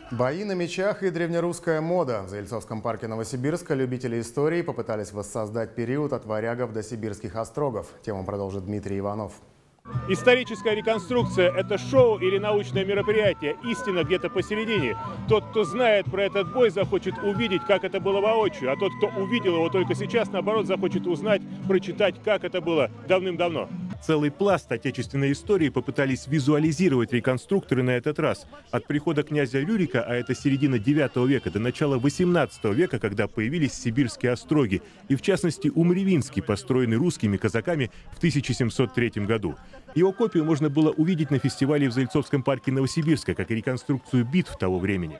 Бои на мечах и древнерусская мода. В Заельцовском парке Новосибирска любители истории попытались воссоздать период от варягов до сибирских острогов. Тему продолжит Дмитрий Иванов. Историческая реконструкция – это шоу или научное мероприятие. Истина где-то посередине. Тот, кто знает про этот бой, захочет увидеть, как это было воочию. А тот, кто увидел его только сейчас, наоборот, захочет узнать, прочитать, как это было давным-давно. Целый пласт отечественной истории попытались визуализировать реконструкторы на этот раз. От прихода князя Рюрика, а это середина IX века, до начала XVIII века, когда появились сибирские остроги. И в частности Умривинский, построенный русскими казаками в 1703 году. Его копию можно было увидеть на фестивале в Заельцовском парке Новосибирска, как и реконструкцию битв того времени.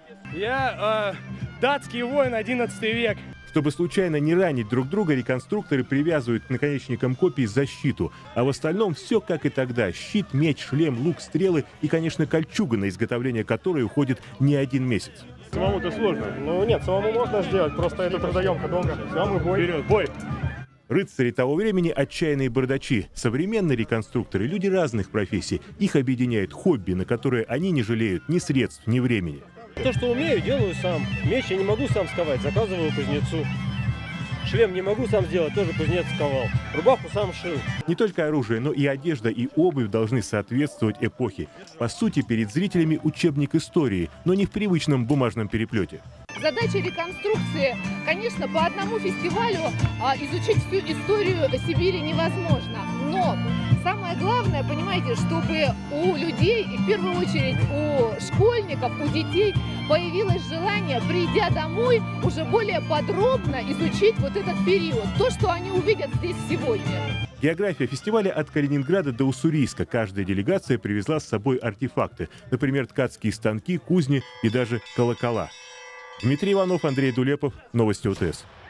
Я датский воин, 11 век. Чтобы случайно не ранить друг друга, реконструкторы привязывают к наконечникам копий защиту. А в остальном все как и тогда. Щит, меч, шлем, лук, стрелы и, конечно, кольчуга, на изготовление которой уходит не один месяц. Самому-то сложно. Ну нет, самому можно сделать, просто это трудоемко долго. Самый бой. Вперед, бой! Рыцари того времени – отчаянные бардачи. Современные реконструкторы – люди разных профессий. Их объединяет хобби, на которое они не жалеют ни средств, ни времени. То, что умею, делаю сам. Меч я не могу сам сковать, заказываю кузнецу. Шлем не могу сам сделать, тоже кузнец сковал. Рубаху сам шил. Не только оружие, но и одежда и обувь должны соответствовать эпохе. По сути, перед зрителями учебник истории, но не в привычном бумажном переплете. Задача реконструкции, конечно, по одному фестивалю изучить всю историю Сибири невозможно. Но самое главное, понимаете, чтобы у людей, и в первую очередь у школьников, у детей появилось желание, придя домой, уже более подробно изучить вот этот период, то, что они увидят здесь сегодня. География фестиваля от Калининграда до Уссурийска. Каждая делегация привезла с собой артефакты. Например, ткацкие станки, кузни и даже колокола. Дмитрий Иванов, Андрей Дулепов. Новости ОТС.